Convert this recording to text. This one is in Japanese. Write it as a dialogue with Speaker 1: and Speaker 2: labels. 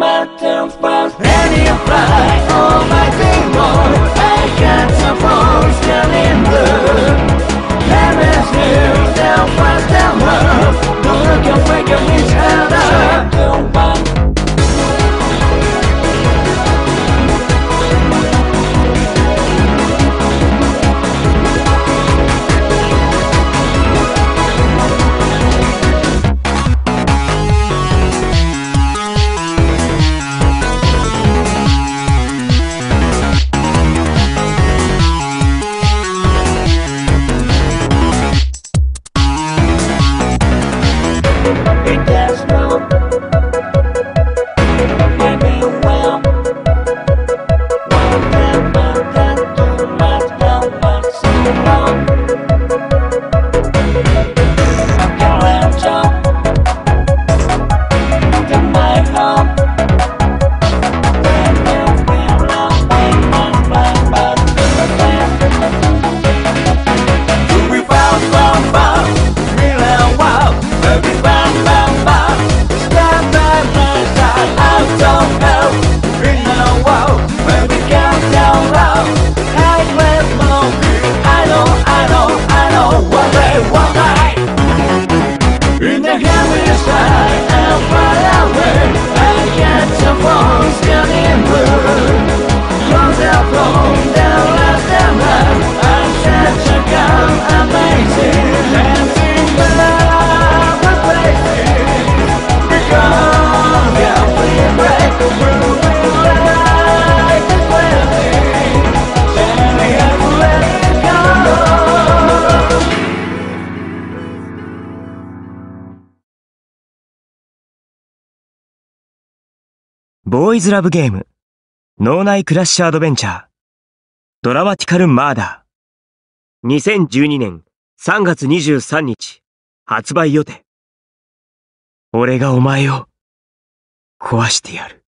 Speaker 1: my tempers, ready to fly. Oh my demon, I got some phones getting blue. Heaven's here, down fast, down rough. Don't look and wake up each other. Don't want.
Speaker 2: ボーイズラブゲーム脳内クラッシュアドベンチャードラマティカルマーダー2012年3月23日発売予定。俺がお前を壊してやる。